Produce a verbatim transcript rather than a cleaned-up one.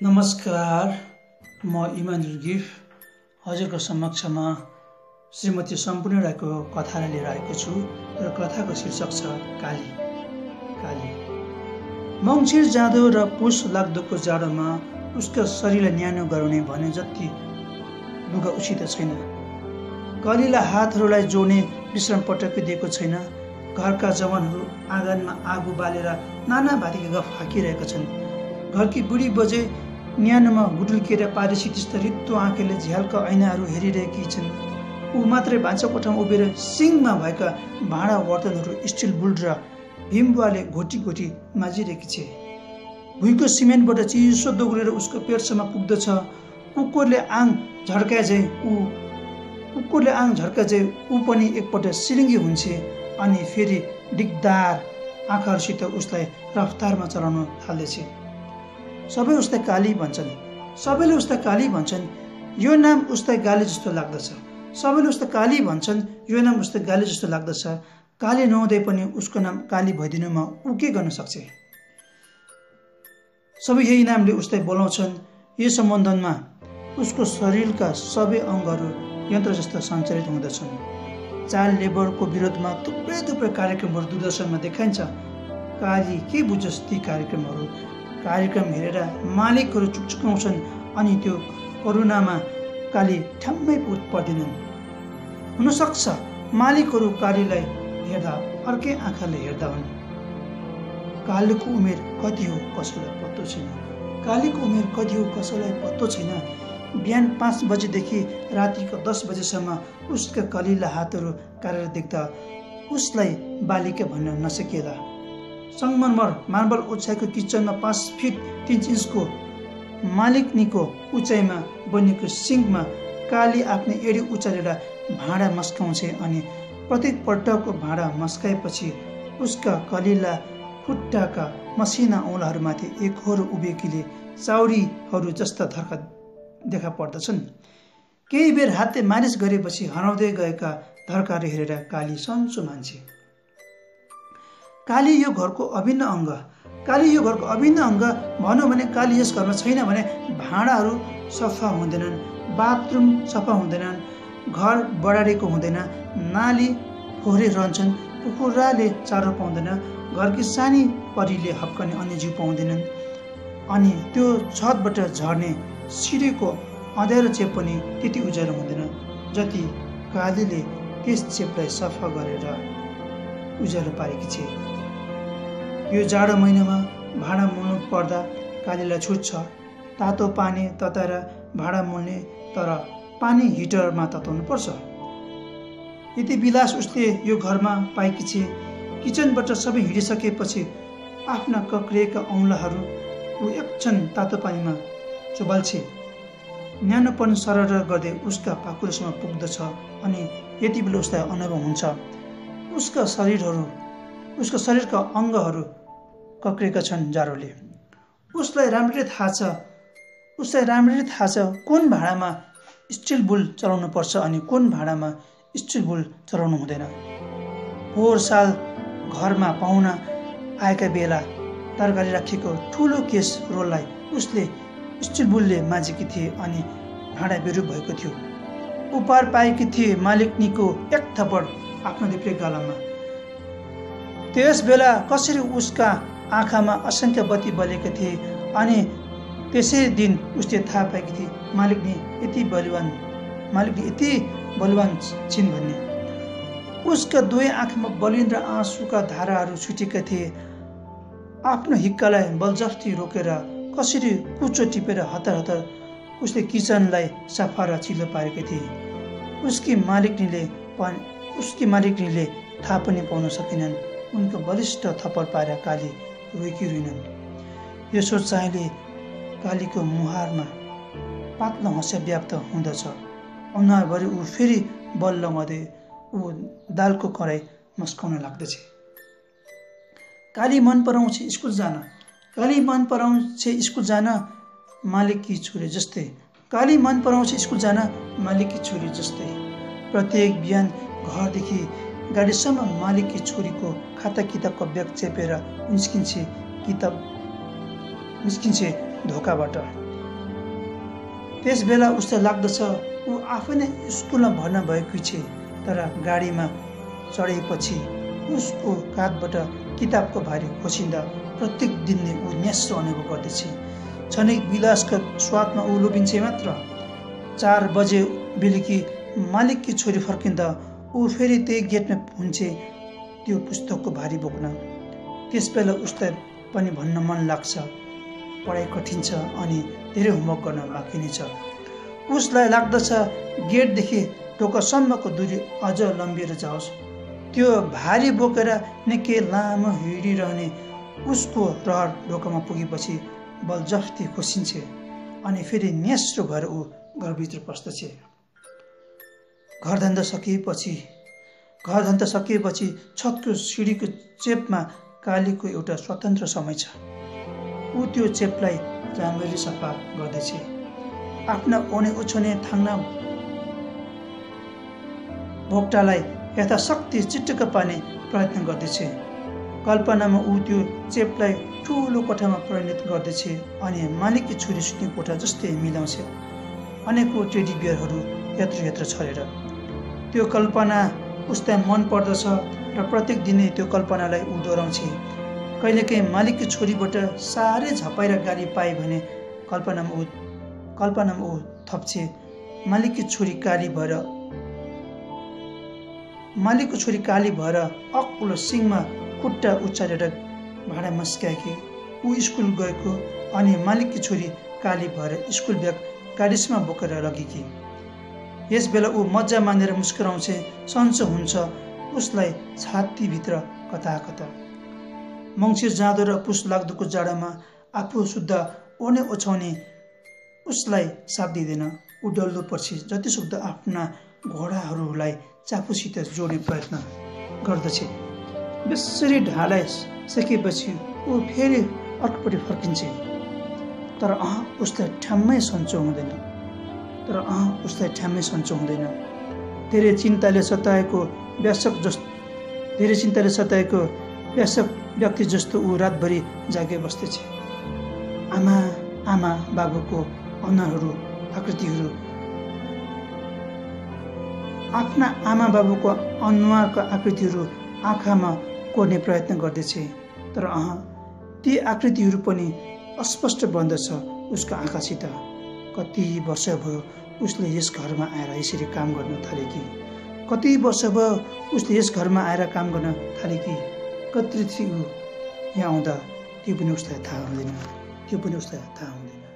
नमस्कार, म Emmanuel GIF हजुरको समक्षमा श्रीमती सम्पूर्ण राईको कथालाई लिएर आएको छु र कथाको शीर्षक छ काली। काली मङ्सिर जाँदो र पुस लाग्दोको जाडोमा उसको शरीरलाई न्यानो गराउने भने जति लुगा उचित छैन। कालीलाई हातहरूलाई जोड्ने विश्राम पटक्कै दिएको छैन। घरका जवानहरू आँगनमा आगो बालेर नाना भातीका गफ हाकिरहेका छन्। घरकी बुढी बजे न्यानोमा गुडुल्किएर पारिसित रित्तो आँखाले झ्यालका ऐनाहरू हेरिरहेकी छन्। ऊ मात्रै भान्सा कोठामा उभिएर सिङमा भएका भाँडा बर्तनहरू स्टिल बुल र भीमबुवाले घोटी घोटी माझिरहेकी छे। भुइँको सिमेन्टबाट चिसो दोग्रेर उसको पेटसम्म पुग्दछ। कुकुरले आङ झर्काए ऊ कुकुरले आङ झर्काए ऊ पनि एकपल्ट सिलिङ्गी हुन्छ अनि फेरि दिगदार आँखाहरूसित उसलाई रफ्तारमा चलाउन थाल्दछ। सबै उसलाई काली भन्छन्। सबैले उसलाई काली भन्छन्। यो नाम उसलाई गाली जस्तो लाग्दछ। सबैले उसलाई काली भन्छन्। यो नाम उसलाई गाली जस्तो लाग्दछ। काली नहुँदै पनि उसको नाम काली भइदिनुमा ऊ के गर्न सक्छ? सबै यही नामले उसलाई बोलाउँछन्। यो सम्बन्धमा उसको शरीरका सबै अङ्गहरू यन्त्र जस्ता सञ्चालित हुँदछन्। चाइल्ड लेबरको विरोधमा थुप्रै थुप्रै कार्यक्रमहरू दूरदर्शनमा देखाइन्छ। काली के बुझोस् ती कार्यक्रमहरू? कार्यक्रम हेरेर मालिकहरू चुकचुकाउँछन् अनि त्यो करुणामा काली ठ्याम्मै पर्दैनन्। हुनसक्छ मालिकहरू कालीलाई हेर्दा अर्कै आँखाले हेर्दा हुन्। कालीको उमेर कति हो कसैलाई पत्तो छैन। कालीको उमेर कति हो कसैलाई पत्तो छैन। बिहान पाँच बजेदेखि रातिको दस बजेसम्म उसका कलिला हातहरू काटेर देख्दा उसलाई बालिका भन्न नसकिएला। सङ्गमरमर मार्बल ओछ्याएको किचनमा पाँच फिट तिन इन्चको मालिकनीको उचाइमा बनेको सिङ्कमा काली आफ्नो एडी उचालेर भाँडा मस्काउँछ अनि प्रत्येक पल्टको भाँडा मस्काएपछि उसका कलिला खुट्टाका मसिना औँलाहरूमाथि एकहोरो उभिएकीले चाउरीहरू जस्ता धर्का देखा पर्दछन्। केही बेर हातले मालिस गरेपछि हराउँदै गएका धर्काहरू हेरेर काली सन्चो मान्छे। काली यो घरको अभिन्न अङ्ग। काली यो घरको अभिन्न अङ्ग भनौँ भने काली यस घरमा छैन भने भाँडाहरू सफा हुँदैनन्, बाथरुम सफा हुँदैनन्, घर बढारेको हुँदैन, नाली फोहोरे रहन्छन्, कुखुराले चारो पाउँदैन, घरकी सानी परीले हप्कने अन्य जीव पाउँदैनन् अनि त्यो छतबाट झर्ने सिँढीको अँध्यारो चेप पनि त्यति उज्यालो हुँदैन जति कालीले त्यस चेपलाई सफा गरेर उज्यालो पारेकी छे। यो जाडो महिनामा भाँडा मोल्नु पर्दा कालीलाई छुट छ। तातो पानी तताएर भाँडा मोल्ने, तर पानी हिटरमा तताउनु पर्छ। यति विलास उसले यो घरमा पाएकी छे। किचनबाट सबै हिँडिसकेपछि आफ्ना कक्रिएका औँलाहरू ऊ एकछिन तातो पानीमा चुबाल्छे। न्यानोपन सरर गर्दै उसका पाखुरासम्म पुग्दछ अनि यति बेला उसलाई अनुभव हुन्छ उसका शरीरहरू उसका शरीरका अङ्गहरू कक्रिएका छन् जाडोले। उसलाई राम्ररी थाहा छ उसलाई राम्ररी थाहा छ कुन भाँडामा स्टिल बुल चलाउनु पर्छ अनि कुन भाँडामा स्टिल बुल चलाउनु हुँदैन। पोहोर साल घरमा पाहुना आएका बेला तरकारी राखिएको ठुलो केस रोललाई उसले स्टिल बुलले माझेकी थिए अनि भाँडा बेरुप भएको थियो। उपहार पाएकी थिए मालिकनीको एक थप्पड आफ्नो देब्रे गालामा। त्यस बेला कसरी उसका आँखामा असङ्ख्य बत्ती बलेका थिए अनि त्यसै दिन उसले थाहा पाएकी थिए मालिकनी यति बलवान मालिकनी यति बलवान छिन् भन्ने। उसका दुवै आँखामा बलिन र आँसुका धाराहरू छुटेका थिए। आफ्नो हिक्कालाई बलजफ्ती रोकेर कसरी कुचो टिपेर हतार हतार उसले किचनलाई सफा र चिल्लो पारेकी थिए। उसकी मालिकनीले पनि उसकी मालिकनीले थाहा पनि पाउन सकेनन्। उनको बलिष्ठ थप्पड पाएर काली रोएकी रुइनन्। यो सोचाइले कालीको मुहारमा पातलो हँसिया व्याप्त हुँदछ। अनुहारभरि ऊ फेरि बल लगाउँदै ऊ दालको कराई मस्काउन लाग्दछ। काली मन पराउँछ स्कुल जान। काली मन पराउँछ स्कुल जान मालिककी छोरी जस्तै। काली मन पराउँछ स्कुल जान मालिककी छोरी जस्तै। प्रत्येक बिहान घरदेखि गाडीसम्म मालिककी छोरीको खाता किताबको ब्याग चेपेर निस्किन्छे किताब निस्किन्छे धोकाबाट। त्यस बेला उसलाई लाग्दछ ऊ आफै नै स्कुलमा भर्ना भएको छे। तर गाडीमा चढेपछि उसको काँधबाट किताबको भारी खोसिँदा प्रत्येक दिन नै ऊ न्यास्रो अनुभव गर्दछ। क्षणिक विलासका स्वादमा ऊ लोभिन्छे मात्र। चार बजे बेलुकी मालिककी छोरी फर्किँदा ऊ फेरि त्यही गेटमा हुन्छे त्यो पुस्तकको भारी बोक्न। त्यसबेला उसलाई पनि भन्न मन लाग्छ पढाइ कठिन छ अनि धेरै होमवर्क गर्न बाँकी नै छ। उसलाई लाग्दछ गेटदेखि ढोकासम्मको दूरी अझ लम्बिएर जाओस्। त्यो भारी बोकेर निकै लामो हिँडिरहने उसको रहर ढोकामा पुगेपछि बलजफ्ती खोसिन्छे अनि फेरि न्यास्रो भएर ऊ घरभित्र पस्दछ। घरधन्दा सकिएपछि घरधन्दा सकिएपछि छतको सिँढीको चेपमा कालीको एउटा स्वतन्त्र समय छ। ऊ त्यो चेपलाई राम्ररी सफा गर्दछ। आफ्ना ओने उछोने थाङ्ना भोक्टालाई यथाशक्ति चिट्टक पार्ने प्रयत्न गर्दछ। कल्पनामा ऊ त्यो चेपलाई ठुलो कोठामा परिणत गर्दछ अनि मालिककी छोरी सुत्ने कोठा जस्तै मिलाउँछ। अनेकौँ टेडी बियरहरू यत्र यत्र छरेर। त्यो कल्पना उसलाई मन पर्दछ र प्रत्येक दिनै त्यो कल्पनालाई ऊ दोहोऱ्याउँछ। कहिलेकाहीँ मालिककी छोरीबाट साह्रै झपाएर गाली पाए भने कल्पनामा ऊ कल्पनामा ऊ थप्छे मालिककी छोरी काली भएर मालिकको छोरी काली भएर अक्लो सिङमा खुट्टा उचालेर भाँडा मस्काएकी ऊ स्कुल गएको अनि मालिककी छोरी काली भएर स्कुल ब्याग गाडीसमा बोकेर लगेकी। यस बेला ऊ मजा मानेर मुस्कुराउँछ। सन्चो हुन्छ उसलाई छातीभित्र कता कता। मङ्सिर जाँदो र पुस लाग्दोको जाडोमा आफू शुद्ध ओने ओछ्याउने उसलाई साथ दिँदैन। ऊ डल्लो पर्छि जतिसक्दो आफ्ना घोडाहरूलाई चापुसित जोड्ने प्रयत्न गर्दछ। बेसरी ढालाइ सकेपछि ऊ फेरि अर्कोपट्टि फर्किन्छ। तर अह उसलाई ठ्याम्मै सन्चो हुँदैन तर अह उसलाई ठ्याम्मै सन्चो हुँदैन। धेरै चिन्ताले सताएको व्यासक जस्तो धेरै चिन्ताले सताएको व्यासक व्यक्ति जस्तो ऊ रातभरि जागे बस्दछ। आमा आमा बाबुको अनुहारहरू आकृतिहरू आफ्ना आमा बाबुको अनुहारका आकृतिहरू आँखामा कोर्ने प्रयत्न गर्दछ। तर अह ती आकृतिहरू पनि अस्पष्ट बन्दछ उसको आँखासित। कति वर्ष भयो उसले यस घरमा आएर यसरी काम गर्न थालेकी। कति वर्ष भयो उसले यस घरमा आएर काम गर्न थालेकी। कति थियो यहाँ आउँदा त्यो पनि उसलाई थाहा हुँदैन त्यो पनि उसलाई थाहा हुँदैन।